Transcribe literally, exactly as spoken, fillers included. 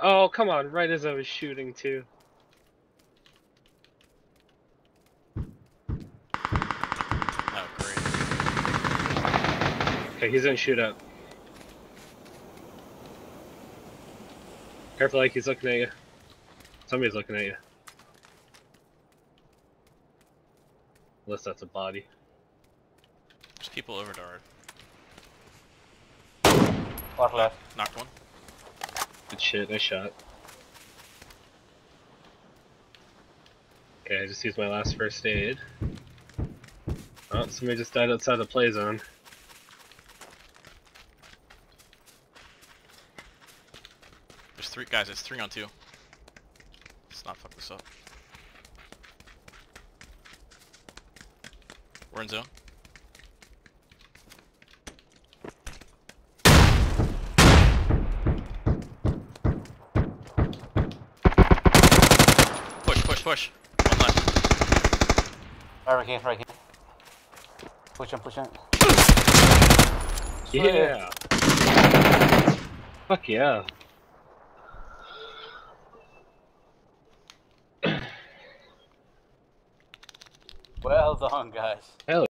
Oh, come on, right as I was shooting too. Oh, great. Okay, he's gonna shoot up. Careful, like he's looking at you. Somebody's looking at you. Unless that's a body. There's people over Dart. One left. Knocked one. Good shit, nice shot. Okay, I just used my last first aid. Oh, somebody just died outside the play zone. There's three guys, it's three on two. Let's not fuck this up. We're in zone. Push, push, push. One left. Right here, right here. Push him, push him. Yeah! Fuck yeah. Well done, guys. Hell